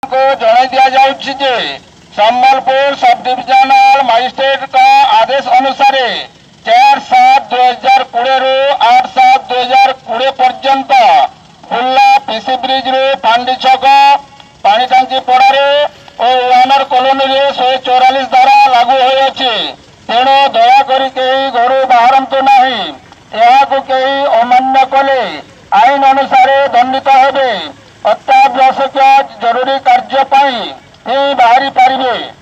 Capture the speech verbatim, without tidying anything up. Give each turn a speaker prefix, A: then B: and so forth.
A: को जणाई दिया जाउछि जे Sambalpur sub divisional magistrate का आदेश अनुसार चार सात दुई हजार कोड़े रु आठ सात दुई हजार कोड़े पर्यंत बुर्ला पीसी ब्रिज रु पांडी छक पानी टांकी पड़ारे और वानर कॉलोनी रे शहे चौरालीस धारा लागू होइछि। तेणु दयाकोरी केही घर बाहरंतु नाही। एहाकु केही अमान्य कले आईन अनुसार दंडित हेबे। अत्यावश्यक जरूरी कार्य पाई बाहरी पारिबे।